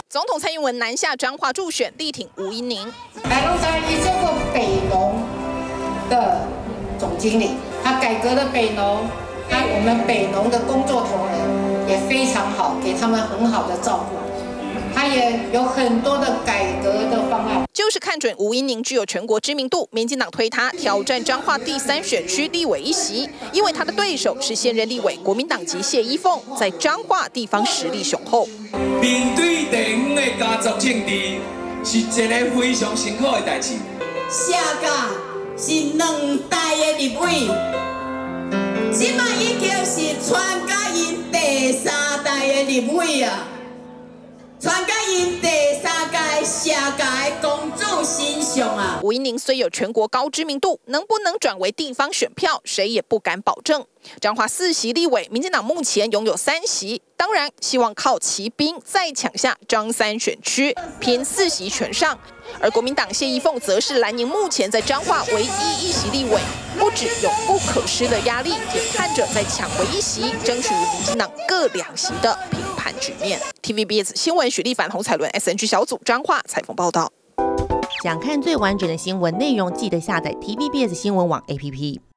总统蔡英文南下彰化助选，力挺吴怡宁。 来龙山也做过北农的总经理，他改革了北农，我们北农的工作同仁也非常好，给他们很好的照顾。他也有很多的改革的方案， 就是看准吴怡宁具有全国知名度，民进党推他挑战彰化第3选区立委一席，因为他的对手是现任立委国民党籍谢依凤，在彰化地方实力雄厚。 面对地方的家族政治，是一个非常辛苦的代志。 下届是2代的立委，即摆已经是传甲因第3代的立委啊。 传甲因第3届下届公主形象啊！ 吴怡宁虽有全国高知名度，能不能转为地方选票，谁也不敢保证。彰化4席立委，民进党目前拥有3席，当然希望靠骑兵再抢下彰3选区，拼4席全上。而国民党谢依凤则是蓝营目前在彰化唯一1席立委，不止有不可失的压力，也看着在抢回1席，争取与民进党各2席的平盘局面。TVBS 新闻许立凡、洪彩伦 SNG 小组彰化采访报道。 想看最完整的新闻内容，记得下载 TVBS 新闻网 APP。